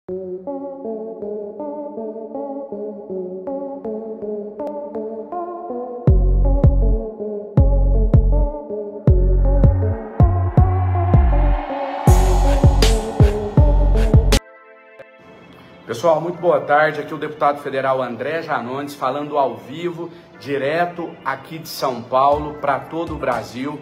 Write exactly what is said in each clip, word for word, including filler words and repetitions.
Pessoal, muito boa tarde. Aqui o deputado federal André Janones falando ao vivo, direto aqui de São Paulo para todo o Brasil.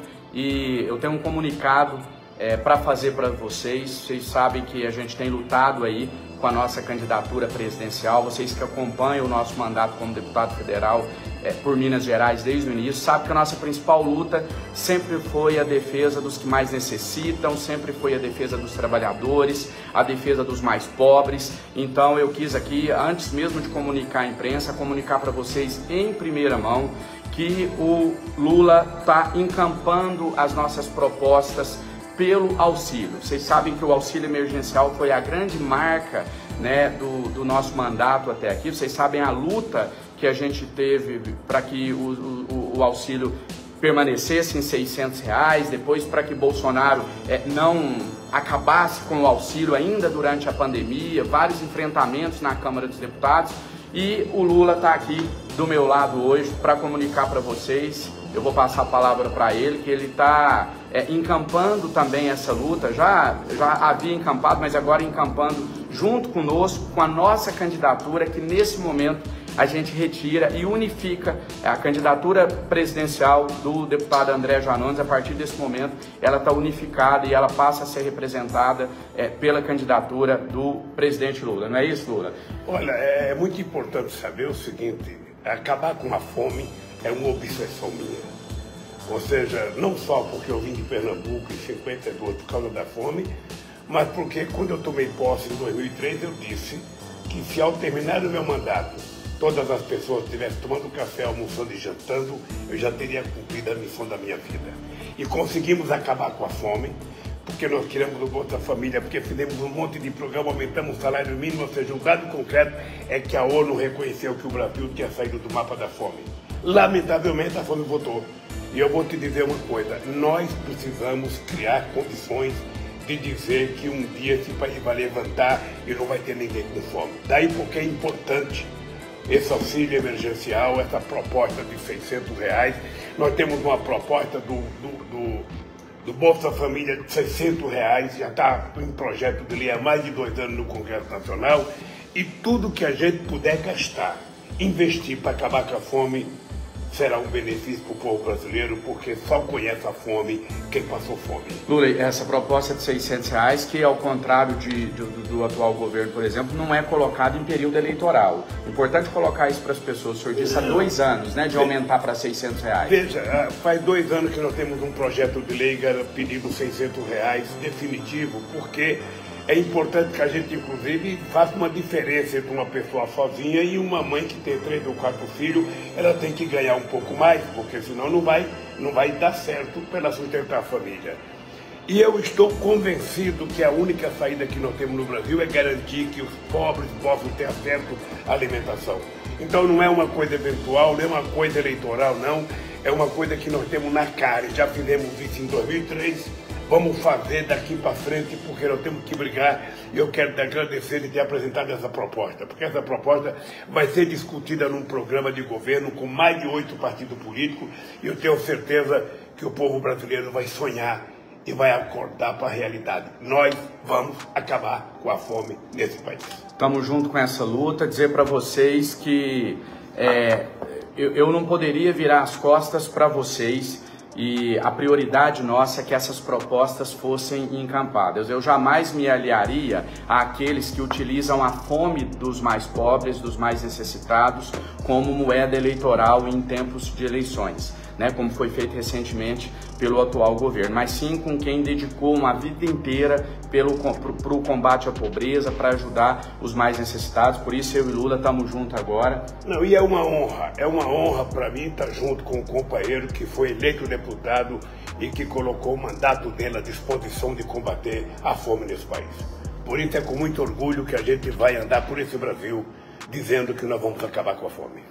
E eu tenho um comunicado é, para fazer para vocês. Vocês sabem que a gente tem lutado aí com a nossa candidatura presidencial. Vocês que acompanham o nosso mandato como deputado federal é, por Minas Gerais desde o início, sabem que a nossa principal luta sempre foi a defesa dos que mais necessitam, sempre foi a defesa dos trabalhadores, a defesa dos mais pobres. Então eu quis aqui, antes mesmo de comunicar à imprensa, comunicar para vocês em primeira mão que o Lula está encampando as nossas propostas pelo auxílio. Vocês sabem que o auxílio emergencial foi a grande marca, né, do, do nosso mandato até aqui. Vocês sabem a luta que a gente teve para que o, o, o auxílio permanecesse em seiscentos reais, depois para que Bolsonaro é, não acabasse com o auxílio ainda durante a pandemia, vários enfrentamentos na Câmara dos Deputados. E o Lula está aqui do meu lado hoje para comunicar para vocês. Eu vou passar a palavra para ele, que ele está é, encampando também essa luta, já, já havia encampado, mas agora encampando junto conosco, com a nossa candidatura, que nesse momento a gente retira e unifica a candidatura presidencial do deputado André Janones. A partir desse momento, ela está unificada e ela passa a ser representada é, pela candidatura do presidente Lula. Não é isso, Lula? Olha, é muito importante saber o seguinte: acabar com a fome é uma obsessão minha. Ou seja, não só porque eu vim de Pernambuco em cinquenta e dois por causa da fome, mas porque quando eu tomei posse em dois mil e três eu disse que se ao terminar o meu mandato todas as pessoas estivessem tomando café, almoçando e jantando, eu já teria cumprido a missão da minha vida. E conseguimos acabar com a fome, porque nós queremos o Bolsa Família, porque fizemos um monte de programa, aumentamos o salário mínimo, ou seja, um dado concreto é que a ONU reconheceu que o Brasil tinha saído do mapa da fome. Lamentavelmente a fome voltou. E eu vou te dizer uma coisa: nós precisamos criar condições de dizer que um dia esse país vai levantar e não vai ter ninguém com fome. Daí porque é importante esse auxílio emergencial, essa proposta de seiscentos reais. Nós temos uma proposta do, do, do, do Bolsa Família de seiscentos reais, já está em projeto de lei há mais de dois anos no Congresso Nacional. E tudo que a gente puder gastar, investir para acabar com a fome, será um benefício para o povo brasileiro, porque só conhece a fome quem passou fome. Lula, essa proposta de seiscentos reais, que ao contrário de, de, do, do atual governo, por exemplo, não é colocado em período eleitoral. Importante colocar isso para as pessoas. O senhor disse há dois anos, né, de aumentar para seiscentos reais. Veja, faz dois anos que nós temos um projeto de lei pedindo seiscentos reais definitivo, porque é importante que a gente, inclusive, faça uma diferença entre uma pessoa sozinha e uma mãe que tem três ou quatro filhos. Ela tem que ganhar um pouco mais, porque senão não vai, não vai dar certo para ela sustentar a família. E eu estou convencido que a única saída que nós temos no Brasil é garantir que os pobres possam ter acesso à alimentação. Então não é uma coisa eventual, não é uma coisa eleitoral, não. É uma coisa que nós temos na cara. Já fizemos isso em dois mil e três. Vamos fazer daqui para frente, porque nós temos que brigar. E eu quero te agradecer de ter apresentado essa proposta, porque essa proposta vai ser discutida num programa de governo com mais de oito partidos políticos, e eu tenho certeza que o povo brasileiro vai sonhar e vai acordar para a realidade. Nós vamos acabar com a fome nesse país. Estamos junto com essa luta. Dizer para vocês que é, eu, eu não poderia virar as costas para vocês. E a prioridade nossa é que essas propostas fossem encampadas. Eu jamais me aliaria àqueles que utilizam a fome dos mais pobres, dos mais necessitados, como moeda eleitoral em tempos de eleições, né, como foi feito recentemente pelo atual governo, mas sim com quem dedicou uma vida inteira para o combate à pobreza, para ajudar os mais necessitados. Por isso eu e Lula estamos juntos agora. Não, e é uma honra, é uma honra para mim estar junto com um companheiro que foi eleito deputado e que colocou o mandato dele à disposição de combater a fome nesse país. Por isso é com muito orgulho que a gente vai andar por esse Brasil dizendo que nós vamos acabar com a fome.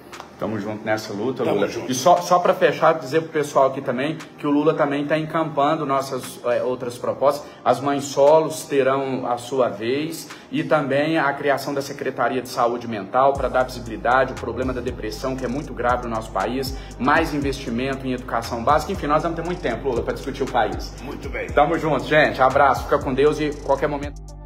Tamo junto nessa luta, Tamo Lula. junto. E só, só para fechar, dizer pro pessoal aqui também que o Lula também está encampando nossas é, outras propostas. As mães solos terão a sua vez e também a criação da Secretaria de Saúde Mental para dar visibilidade, o problema da depressão, que é muito grave no nosso país, mais investimento em educação básica. Enfim, nós vamos ter muito tempo, Lula, para discutir o país. Muito bem. Tamo junto, gente. Abraço, fica com Deus e qualquer momento...